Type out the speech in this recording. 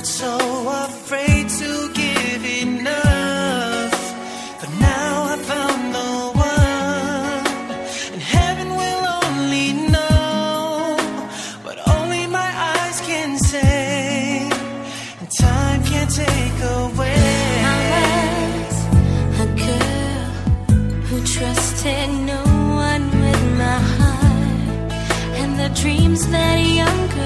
so afraid to give enough. But now I found the one, and heaven will only know what only my eyes can say, and time can't take away. I was a girl who trusted no one with my heart, and the dreams that young girls